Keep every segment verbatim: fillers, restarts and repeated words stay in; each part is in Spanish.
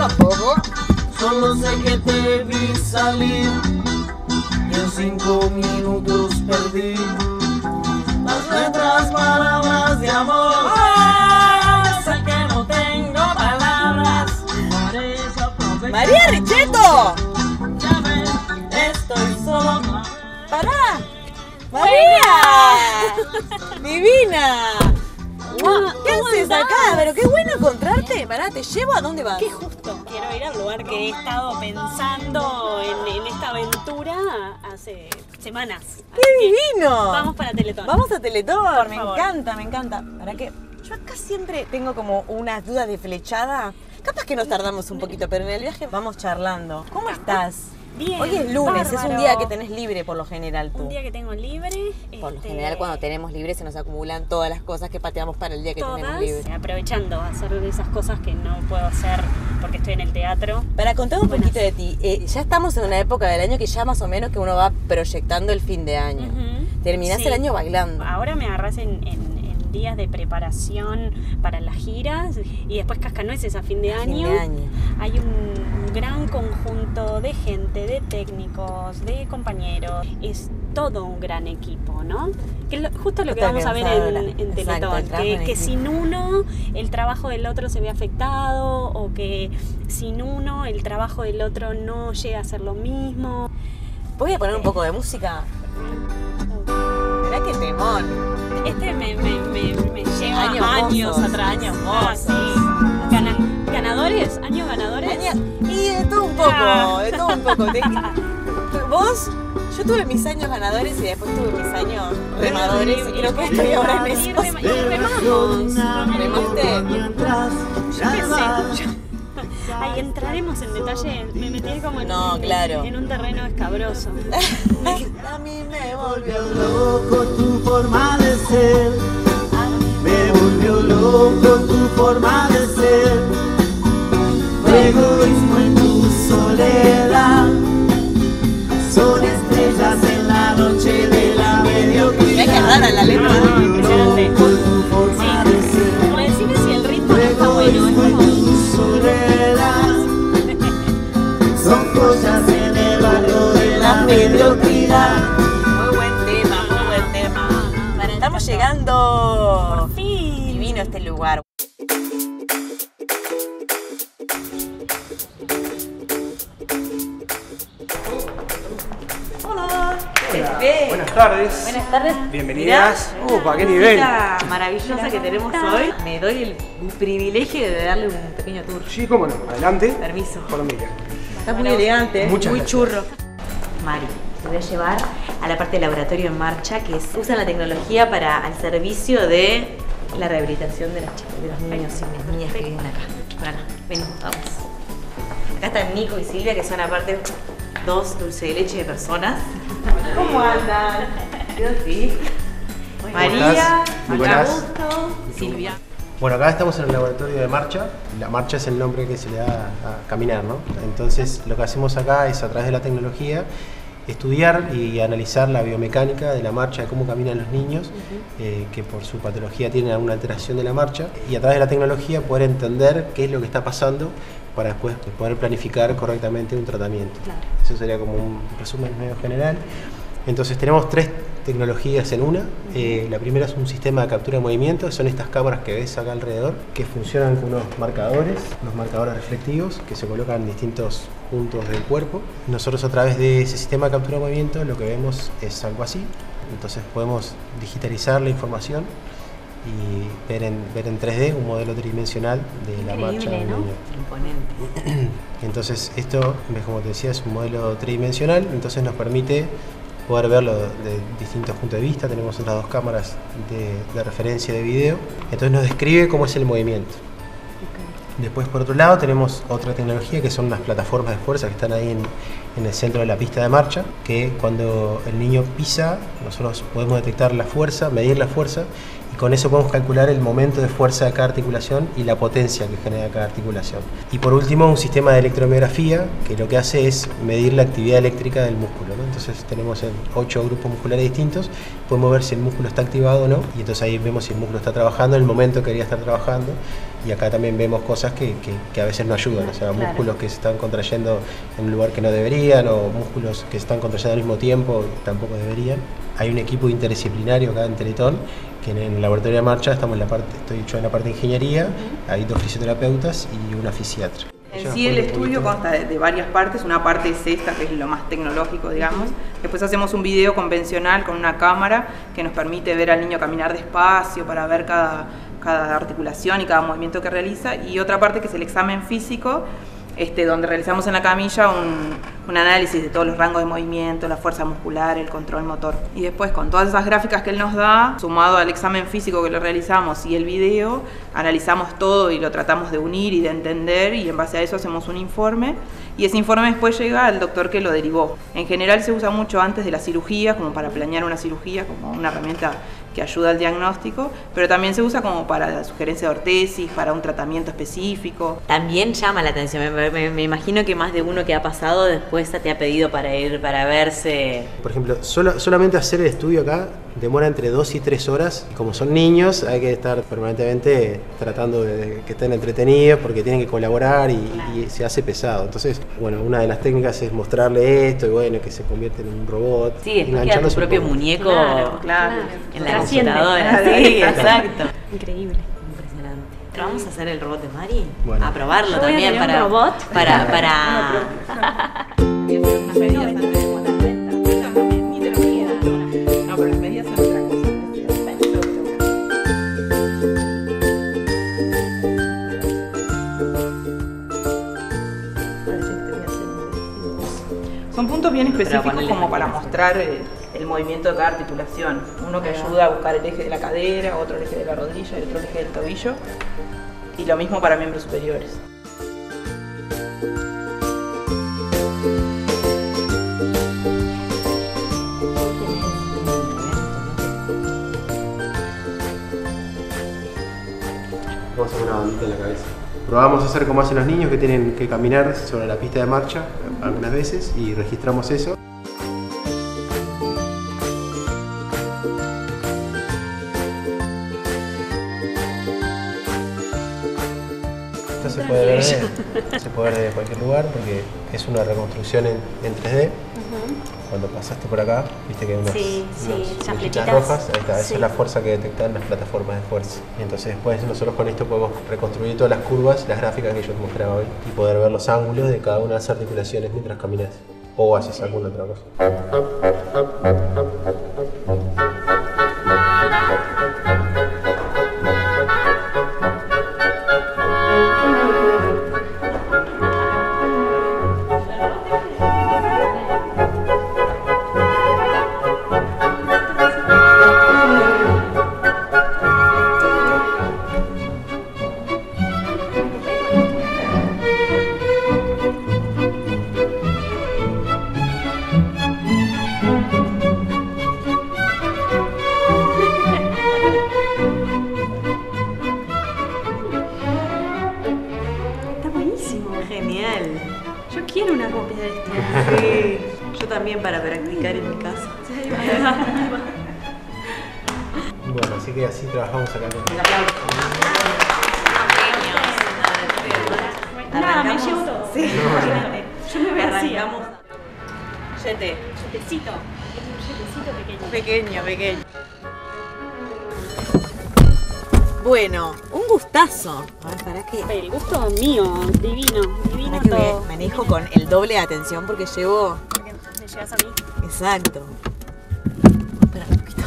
tampoco. Solo sé que te vi salir y en cinco minutos perdí las letras, palabras de amor. Oh, sé que no tengo palabras. ¡María Richetto! Ya ves, estoy solo. ¡Pará! ¡María! ¡Divina! ¿Qué haces acá? Pero qué bueno encontrarte. Pará, ¿te llevo? ¿A dónde vas? Qué justo. Quiero ir al lugar que he estado pensando en, en esta aventura hace semanas. ¡Qué divino! Vamos para Teletón. Vamos a Teletón. Por Me favor. encanta, me encanta. ¿Para qué? Yo acá siempre tengo como unas dudas de flechada. Capaz que nos tardamos un poquito, pero en el viaje vamos charlando. ¿Cómo estás? Bien. Hoy es lunes, bárbaro. es un día que tenés libre por lo general tú. Un día que tengo libre. Por lo este, general cuando tenemos libre se nos acumulan todas las cosas que pateamos para el día que todas, tenemos libre. aprovechando a hacer esas cosas que no puedo hacer porque estoy en el teatro. Para contar un Buenas. poquito de ti, eh, ya estamos en una época del año que ya más o menos que uno va proyectando el fin de año. Ujú. Terminás Sí. el año bailando. Ahora me agarrás en, en- en días de preparación para las giras y después cascanueces a fin de A año. fin de año. Hay un gran conjunto de gente, de técnicos, de compañeros. Es todo un gran equipo, ¿no? Que es lo- justo lo que Justo vamos lo a que ver vamos a en, hablar. en Exacto, Teletón. el trabajo Que, en que equipo. sin uno el trabajo del otro se ve afectado o que sin uno el trabajo del otro no llega a ser lo mismo. Voy a poner un poco de música. Mirá qué temón. Este me, me, me, me lleva Años años, mozos, atrás. años Ah, mozos. sí. Gana- ¿Ganadores? ¿Años ganadores? Año- Y de todo un poco, Ah. de todo un poco. Te- Vos, yo tuve mis años ganadores y después tuve mis años remadores y creo que estoy ahora en Y esos. rema- y remamos. ¿Remaste? Mientras Yo ya qué vas. sé. yo- Ahí entraremos en detalle. Me metí como en, No, claro. en un terreno escabroso. A mí me volvió Loco tu forma de ser, me volvió loco tu forma de ser. Tu egoísmo en tu soledad, son estrellas en la noche de la mediocridad. Mirá qué rara la letra. No, no, impresionante. Loco tu forma de ser, Decime si el ritmo tu no está bueno. Es egoísmo en como... tu soledad, son cosas en el barro de la mediocridad. Muy buen tema, muy buen tema. Estamos llegando. Por fin. Divino este lugar. Hola. Pepe. Buenas tardes. Buenas tardes. Bienvenidas. Mirá, Upa, qué la nivel. música maravillosa que tenemos hoy. Me doy el privilegio de darle un pequeño tour. Sí, cómo no. Adelante. Permiso. Colombia. Está muy elegante, Muchas muy gracias. churro. Mari, te voy a llevar a la parte de laboratorio en marcha, que es, usan la tecnología para al servicio de la rehabilitación de los chicos, de los niños y las niñas que viven acá. Por acá, vení, vamos. Acá están Nico y Silvia, que son aparte dos dulce de leche de personas. ¿Cómo andan? Yo sí. María, Muy mucho buenas. gusto. Silvia. Bueno, acá estamos en el laboratorio de marcha. La marcha es el nombre que se le da a caminar, ¿no? Entonces, lo que hacemos acá es, a través de la tecnología, estudiar y analizar la biomecánica de la marcha, de cómo caminan los niños, eh, que por su patología tienen alguna alteración de la marcha, y a través de la tecnología poder entender qué es lo que está pasando para después poder planificar correctamente un tratamiento. Claro. Eso sería como un resumen medio general. Entonces tenemos tres tecnologías en una. Eh, la primera es un sistema de captura de movimiento, son estas cámaras que ves acá alrededor, que funcionan con unos marcadores, unos marcadores reflectivos que se colocan en distintos puntos del cuerpo. Nosotros, a través de ese sistema de captura de movimiento, lo que vemos es algo así. Entonces podemos digitalizar la información y ver en, ver en tres D un modelo tridimensional de la marcha de un ¿no? niño. Imponente. Entonces esto, como te decía, es un modelo tridimensional, entonces nos permite poder verlo de distintos puntos de vista. Tenemos otras dos cámaras de, de referencia de video, entonces nos describe cómo es el movimiento. Después, por otro lado, tenemos otra tecnología que son unas plataformas de fuerza que están ahí en, en el centro de la pista de marcha, que cuando el niño pisa, nosotros podemos detectar la fuerza, medir la fuerza, y con eso podemos calcular el momento de fuerza de cada articulación y la potencia que genera cada articulación. Y por último, un sistema de electromiografía que lo que hace es medir la actividad eléctrica del músculo, ¿no? Entonces tenemos en ocho grupos musculares distintos, podemos ver si el músculo está activado o no, y entonces ahí vemos si el músculo está trabajando en el momento que quería estar trabajando, y acá también vemos cosas que, que, que a veces no ayudan, o sea, Claro. músculos que se están contrayendo en un lugar que no deberían, o músculos que se están contrayendo al mismo tiempo y tampoco deberían. Hay un equipo interdisciplinario acá en Teletón, que en el laboratorio de Marcha estamos en la parte, estoy yo en la parte de ingeniería, hay dos fisioterapeutas y una fisiatra. En sí el estudio consta de, de varias partes, una parte es esta, que es lo más tecnológico, digamos. Después hacemos un video convencional con una cámara que nos permite ver al niño caminar despacio para ver cada, cada articulación y cada movimiento que realiza. Y otra parte que es el examen físico, este, donde realizamos en la camilla un, un análisis de todos los rangos de movimiento, la fuerza muscular, el control motor. Y después con todas esas gráficas que él nos da, sumado al examen físico que le realizamos y el video, analizamos todo y lo tratamos de unir y de entender, y en base a eso hacemos un informe, y ese informe después llega al doctor que lo derivó. En general se usa mucho antes de la cirugía, como para planear una cirugía, como una herramienta que ayuda al diagnóstico, pero también se usa como para la sugerencia de ortesis, para un tratamiento específico. También llama la atención, me, me- me imagino que más de uno que ha pasado después te ha pedido para ir, para verse. Por ejemplo, solo, solamente hacer el estudio acá demora entre dos y tres horas, y como son niños hay que estar permanentemente tratando de, de que estén entretenidos porque tienen que colaborar y, y se hace pesado. Entonces, bueno, una de las técnicas es mostrarle esto y bueno, que se convierte en un robot. Sí, después queda tu enganchándose un propio poco. muñeco Claro, claro. en la Trasciende. computadora. Sí, exacto. Increíble. Impresionante. Pero vamos a hacer el robot de Mari, Bueno. a probarlo Yo voy a también tener un para, robot. para, para, No, pero las medidas son otra cosa. Son puntos bien específicos ponerle como para palabras. mostrar eh, el movimiento de cada articulación. Uno que ayuda a buscar el eje de la cadera, otro el eje de la rodilla y otro el eje del tobillo. Y lo mismo para miembros superiores. Vamos a hacer una bandita en la cabeza. Probamos a hacer como hacen los niños que tienen que caminar sobre la pista de marcha algunas veces y registramos eso. Esto se puede ver de, se puede ver de cualquier lugar porque es una reconstrucción en, en tres D. Cuando pasaste por acá, viste que hay unas, Sí, sí, unas esas flechitas flechitas. rojas. Ahí está, esa Sí. es la fuerza que detectan las plataformas de fuerza. Y entonces después nosotros con esto podemos reconstruir todas las curvas, las gráficas que yo te mostraba hoy, y poder ver los ángulos de cada una de las articulaciones mientras caminas o haces alguna otra cosa. Está buenísimo. Genial. Yo quiero una copia de esto. Sí, yo también para practicar en mi casa. Bueno, así que así trabajamos acá. Nada, me Arrancamos. llevo todo. Sí. Imagínate. Yo me veo así. Arrancamos. Yete. Yetecito. Es un yetecito pequeño. Pequeño, pequeño. Bueno, un gustazo. A ver, ¿para qué? El gusto mío, divino, divino Para que todo. me manejo con el doble de atención porque llevo. Porque me llevas a mí. Exacto. Espera un poquito.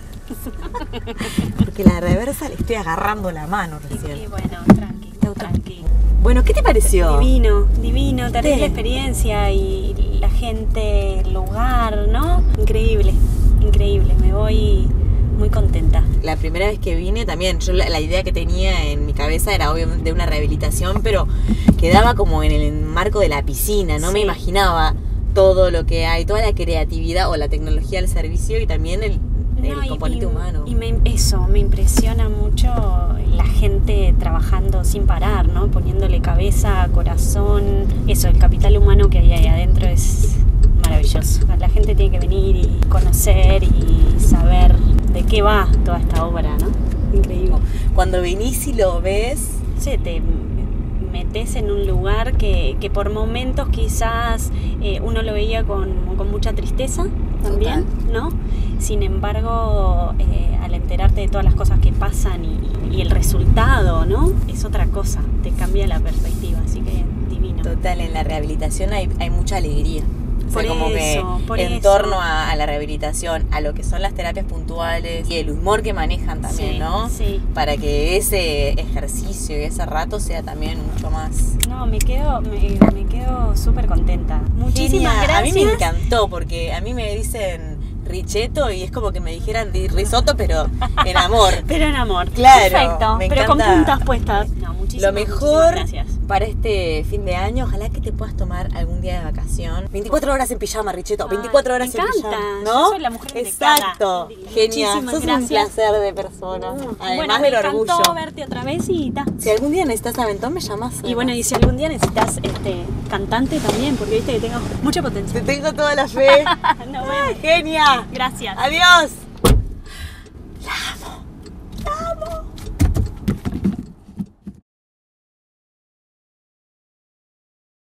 Porque la reversa le estoy agarrando la mano Y recién. bueno, tranqui, Te auto- tranqui. Bueno, ¿qué te pareció? Divino, divino, terrible Sí. experiencia y la gente, el lugar, ¿no? Increíble, increíble. Me voy muy contenta. La primera vez que vine también, yo la, la idea que tenía en mi cabeza era obviamente de una rehabilitación, pero quedaba como en el marco de la piscina, no me Sí. imaginaba todo lo que hay, toda la creatividad o la tecnología al servicio y también el, el No, y- componente y, humano. Y me- eso, me impresiona mucho la gente trabajando sin parar, ¿no? Poniéndole cabeza, corazón. Eso, el capital humano que hay ahí adentro es maravilloso. La gente tiene que venir y conocer y saber de qué va toda esta obra, ¿no? Increíble. Cuando venís y lo ves, Sí, te metes en un lugar que, que por momentos quizás eh, uno lo veía con, con mucha tristeza también, Total. ¿no? Sin embargo, eh, al enterarte de todas las cosas que pasan y, y el resultado, ¿no? Es otra cosa, te cambia la perspectiva, así que divino. total, en la rehabilitación hay, hay mucha alegría. O sea, Por como eso, que por en eso. torno a, a la rehabilitación, a lo que son las terapias puntuales y el humor que manejan también, Sí, ¿no? sí. Para que ese ejercicio y ese rato sea también mucho más... No, me quedo, me, me quedo súper contenta. Muchísimas Genial. gracias. A mí me encantó porque a mí me dicen Richetto y es como que me dijeran di risotto, pero en amor. Pero en amor. Claro, Perfecto. me pero con encanta. puntas puestas. No, muchísimas, Lo mejor muchísimas gracias. para este fin de año, ojalá que te puedas tomar algún día de vacación. veinticuatro horas en pijama, Richetto. veinticuatro Ay, horas me en encanta. pijama. Yo ¿No? soy la mujer indicada. Exacto. Muchísimas Genial. Sos un gracias. placer de persona. Además bueno, del me encantó orgullo. verte otra vez y ta. Si algún día necesitas aventón, me llamas. Y bueno, y si algún día necesitas este cantante también, porque viste que tengo mucho Te potencial. tengo toda la fe. Nos vemos. Genia. Gracias. Adiós.